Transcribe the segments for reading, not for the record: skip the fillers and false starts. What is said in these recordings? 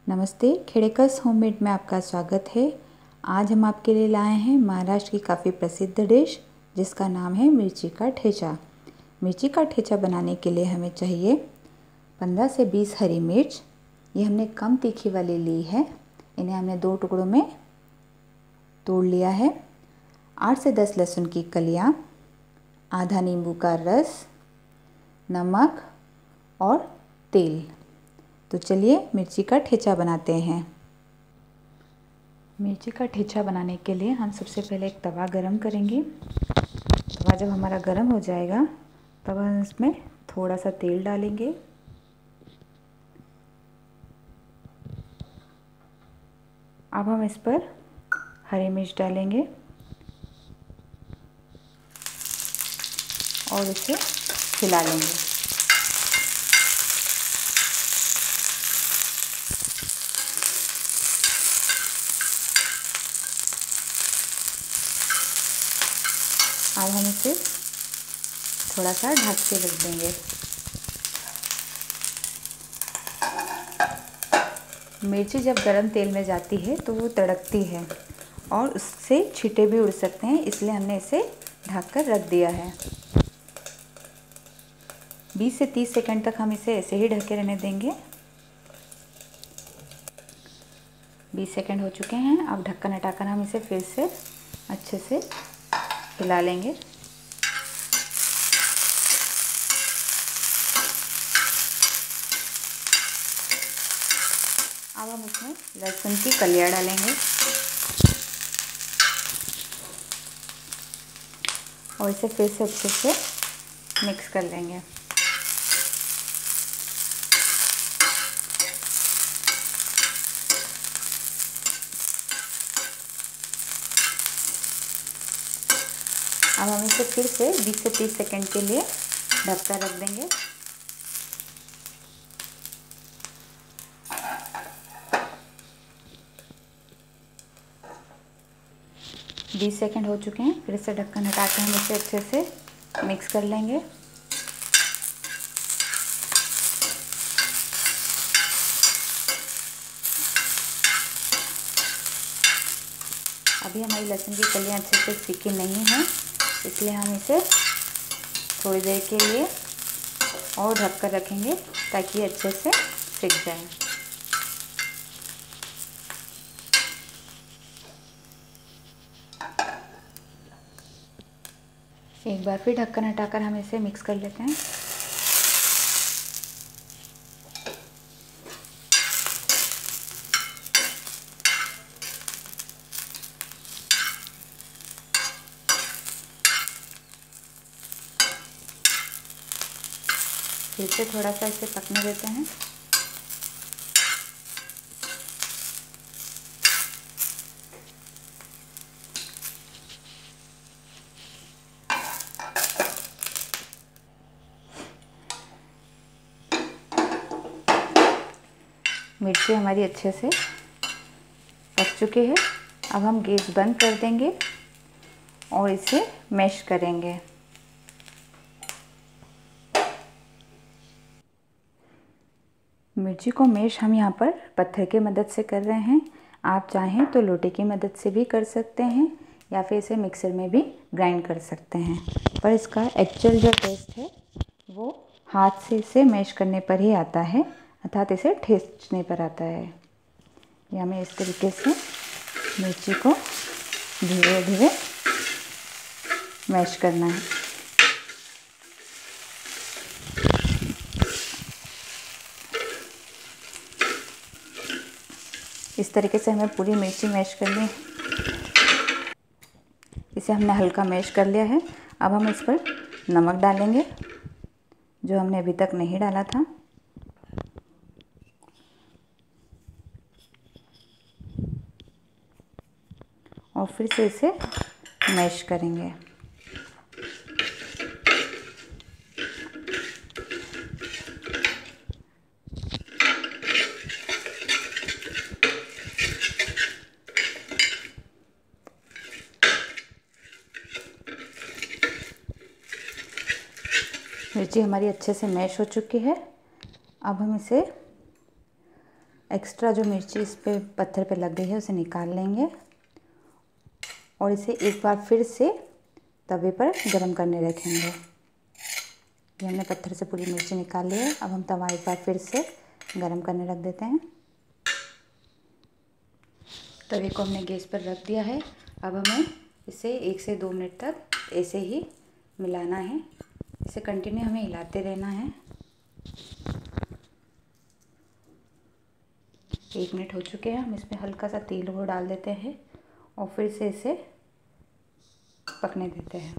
नमस्ते, खेड़ेकस होममेड में आपका स्वागत है। आज हम आपके लिए लाए हैं महाराष्ट्र की काफ़ी प्रसिद्ध डिश जिसका नाम है मिर्ची का ठेचा। मिर्ची का ठेचा बनाने के लिए हमें चाहिए 15 से 20 हरी मिर्च। ये हमने कम तीखी वाली ली है। इन्हें हमने 2 टुकड़ों में तोड़ लिया है। 8 से 10 लहसुन की कलियाँ, आधा नींबू का रस, नमक और तेल। तो चलिए मिर्ची का ठेचा बनाते हैं। मिर्ची का ठेचा बनाने के लिए हम सबसे पहले एक तवा गरम करेंगे। तवा जब हमारा गरम हो जाएगा तब हम इसमें थोड़ा सा तेल डालेंगे। अब हम इस पर हरी मिर्च डालेंगे और इसे हिला लेंगे। अब हम इसे थोड़ा सा ढक के रख देंगे। मिर्ची जब गरम तेल में जाती है तो वो तड़कती है और उससे छींटे भी उड़ सकते हैं, इसलिए हमने इसे ढक कर रख दिया है। 20 से 30 सेकंड तक हम इसे ऐसे ही ढके रहने देंगे। 20 सेकंड हो चुके हैं। अब ढक्कन हटाकर हम इसे फिर से अच्छे से हिला लेंगे। अब हम इसमें लहसुन की कलियां डालेंगे और इसे फिर से अच्छे से मिक्स कर लेंगे। अब हम इसे फिर से 20 से 30 सेकंड के लिए ढककर रख देंगे। 20 सेकंड हो चुके हैं। फिर से ढक्कन हटा के हम इसे अच्छे से मिक्स कर लेंगे। अभी हमारी लहसुन की कलियां अच्छे से सीखी नहीं हैं, इसलिए हम इसे थोड़ी देर के लिए और ढक कर रखेंगे ताकि अच्छे से सीख जाए। एक बार फिर ढक्कन हटाकर हम इसे मिक्स कर लेते हैं। फिर से थोड़ा सा इसे पकने देते हैं। मिर्ची हमारी अच्छे से पक चुकी है। अब हम गैस बंद कर देंगे और इसे मैश करेंगे। मिर्ची को मैश हम यहाँ पर पत्थर की मदद से कर रहे हैं। आप चाहें तो लोटे की मदद से भी कर सकते हैं या फिर इसे मिक्सर में भी ग्राइंड कर सकते हैं, पर इसका एक्चुअल जो टेस्ट है वो हाथ से इसे मैश करने पर ही आता है, अर्थात इसे ठेसने पर आता है। या हमें इस तरीके से मिर्ची को धीरे धीरे मैश करना है। इस तरीके से हमें पूरी मिर्ची मैश करनी है। इसे हमने हल्का मैश कर लिया है। अब हम इस पर नमक डालेंगे जो हमने अभी तक नहीं डाला था। और फिर से इसे मैश करेंगे। मिर्ची हमारी अच्छे से मैश हो चुकी है। अब हम इसे एक्स्ट्रा जो मिर्ची इस पे पत्थर पे लग गई है उसे निकाल लेंगे और इसे एक बार फिर से तवे पर गरम करने रखेंगे। ये हमने पत्थर से पूरी मिर्ची निकाल ली है। अब हम तवा एक बार फिर से गरम करने रख देते हैं। तवे को हमने गैस पर रख दिया है। अब हमें इसे 1 से 2 मिनट तक ऐसे ही मिलाना है। इसे कंटिन्यू हमें हिलाते रहना है। 1 मिनट हो चुके हैं। हम इसमें हल्का सा तेल और डाल देते हैं और फिर से इसे पकने देते हैं।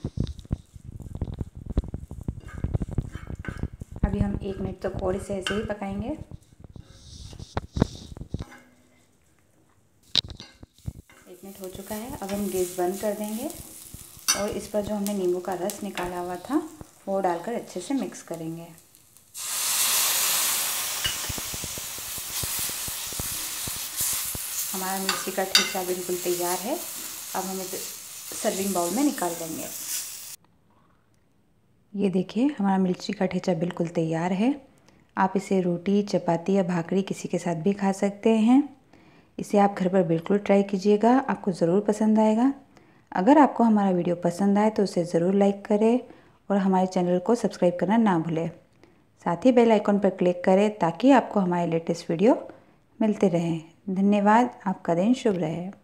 अभी हम 1 मिनट तक और इसे ऐसे ही पकाएंगे। 1 मिनट हो चुका है। अब हम गैस बंद कर देंगे और इस पर जो हमने नींबू का रस निकाला हुआ था वो डालकर अच्छे से मिक्स करेंगे। हमारा मिर्ची का ठेचा बिल्कुल तैयार है। अब हम इसे सर्विंग बाउल में निकाल लेंगे। ये देखिए हमारा मिर्ची का ठेचा बिल्कुल तैयार है। आप इसे रोटी, चपाती या भाकरी किसी के साथ भी खा सकते हैं। इसे आप घर पर बिल्कुल ट्राई कीजिएगा, आपको ज़रूर पसंद आएगा। अगर आपको हमारा वीडियो पसंद आए तो उसे ज़रूर लाइक करें और हमारे चैनल को सब्सक्राइब करना ना भूलें। साथ ही बेल आइकन पर क्लिक करें ताकि आपको हमारे लेटेस्ट वीडियो मिलते रहें। धन्यवाद। आपका दिन शुभ रहे।